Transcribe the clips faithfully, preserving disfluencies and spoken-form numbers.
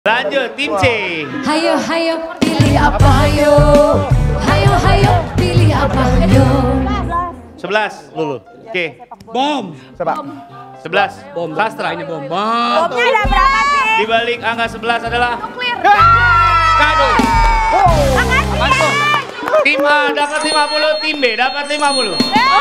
Lanjut, tim C. Hayo, hayo, pilih apa hayo. Hayo, hayo, pilih apa hayo. Sebelas. Lulu. Oke. Bom. Siapa? Sebelas. Bom. Sastra. Ini bom. Bom. Bomnya ada berapa sih? Di balik angka sebelas adalah Nuklir. kado. Makasih ya. Tim A dapat lima puluh, tim B dapat lima puluh.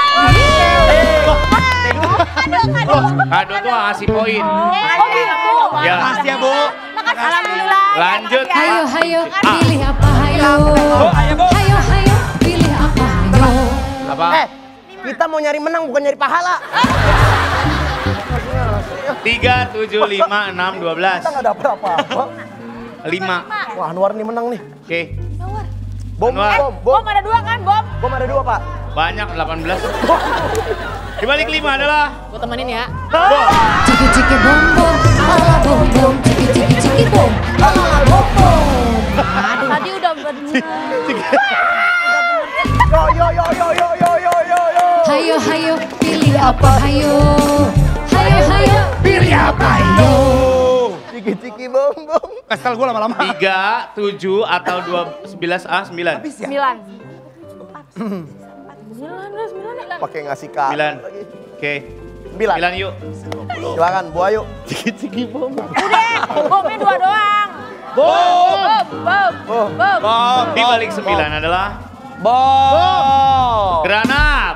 Kado, kado. Kado tuh ngasih poin. Oh gitu. Ya. Makasih ya, Bu. Makasih. Alhamdulillah. Lanjut. Hayo, hayo, pilih apa hayo. ayo, Bu. Hayo, hayo, pilih apa hayo. Apa? Eh, kita mau nyari menang bukan nyari pahala. Tiga, tujuh, lima, enam, dua belas. Kita nggak dapet apa-apa. Lima. Wah, Anwar nih menang nih. Oke. Bom, Anwar. bom, bom. Bom ada dua kan, bom? Bom ada dua, Pak. Banyak, delapan belas. Di balik lima adalah Gue temenin ya. bom. Ciki ciki bom bom, ala bom bom, ciki ciki ciki bom, ala bom bom. Aduh, tadi udah bener. Yo, yo, yo, yo, yo, yo, yo, yo, yo. Hayo, hayo, pilih apa hayo. Hayo, hayo, pilih apa hayo. Ciki-ciki bom, bom. Kesel gue lama-lama. Tiga, tujuh, atau dua, sebelas A, sembilan. Sembilan. Sembilan, sembilan. Pakai ngasih kado Sembilan. lagi. Oke. Sembilan. Sembilan yuk. Silakan, Bu Ayu. Ciki-ciki bom. Udah, bomnya dua doang. Bom. Bom, bom, Bom. bom. Bom. Di balik sembilan adalah Bom. granat.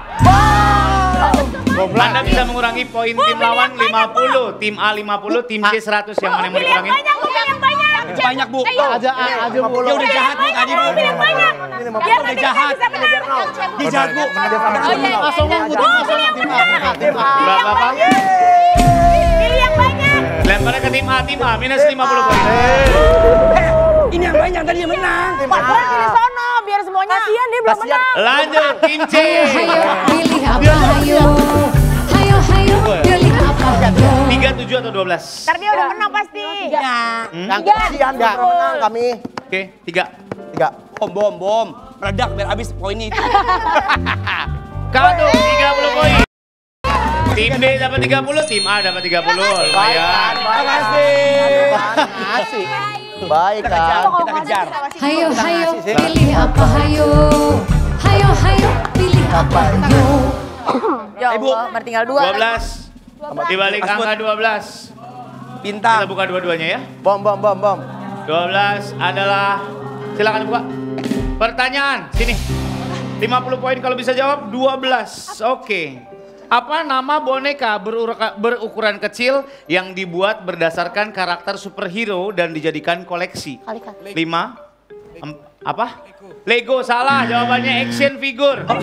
Anda bisa mengurangi poin tim lawan lima puluh, tim A lima puluh, tim C seratus. Yang mana yang mau Pilih yang dikurangin? banyak, Bu, pilih yang banyak. Banyak, Bu. Ayo. Aja, aja Bu. Dia udah jahat, Bu, tadi, Bu. Pilih yang banyak. Ini lima Biar puluh. nanti jahat. kita bisa menang. Dia jahat, Bu. Oh iya, Langsung, iya, Bu, iya. Bu, pilih yang banyak. Berapa, Pak? Pilih yang banyak. Lemparnya ke tim A, tim A minus lima puluh poin. Ini yang banyak tadi yang menang. Pak Gue pilih sono, biar semuanya. Kasian dia belum Kasian. menang. Lanjut, tim C. Hayo, pilih apa hayo. Hayo, hayo, pilih apa hayo. Tiga, tujuh, atau dua belas? Ntar dia udah menang pasti. Yang kasihan dia pernah menang kami. Oke, tiga. Tiga. Bom, bom, bom. Meledak biar habis poinnya itu. Kado tiga puluh poin. Tim D dapat tiga puluh, tim A dapat tiga puluh. Lumayan. Makasih. Makasih. Baik, Kita kejar, Kak. kita kejar. Hayo, hayo, pilih apa hayo. Hayo, hayo, pilih apa hayo. Ya Eh, Bu. Allah, baru tinggal dua. dua belas. Di balik Mas Bud. angka dua belas. Kita Bintang. buka dua-duanya ya. Bom, bom, bom, bom. dua belas adalah, silakan buka. Pertanyaan, sini. lima puluh poin kalau bisa jawab, dua belas. Oke. Apa nama boneka beruruka- berukuran kecil yang dibuat berdasarkan karakter superhero dan dijadikan koleksi? lima. Em, apa? Lego, salah. Jawabannya action figure. Pak,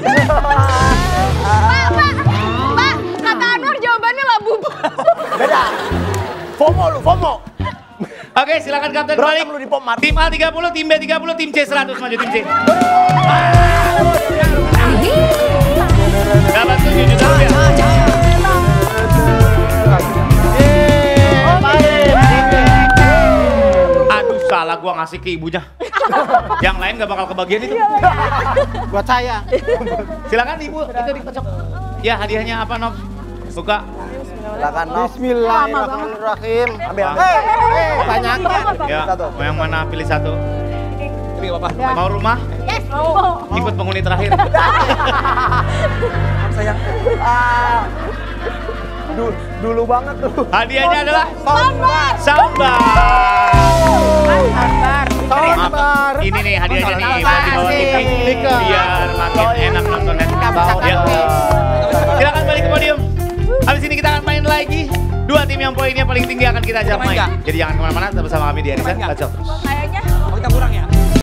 kata Anwar jawabannya labu. Beda. FOMO lu, FOMO. Oke, silakan kapten balik. Berantem lu di Pomar. Tim A tiga puluh, tim B tiga puluh, tim C seratus. Maju tim C. Dapat tujuh juta rupiah. Aduh, salah gua ngasih ke ibunya. Yang lain gak bakal kebagian itu. Buat saya. Silakan ibu, itu dikocok. Ya, hadiahnya apa, Nov? Buka. Silakan, Nov. Bismillahirrahmanirrahim. Ambil, ambil. Eh, banyak. Ya, Satu. mau yang mana pilih satu? Tapi gak apa-apa. Mau rumah? Yes. Ikut penghuni terakhir. Sayang. Ah. Du- dulu banget tuh. Hadiahnya adalah Sambar. sambar. Sambar. Ini nih hadiahnya nih buat di bawah T V biar makin enak nontonnya. Ya. Silakan balik ke podium. Habis ini kita akan main lagi. Dua tim yang poinnya paling tinggi akan kita ajak main. Jadi jangan kemana-mana, tetap bersama kami di Arisan. Kacau terus. Kayaknya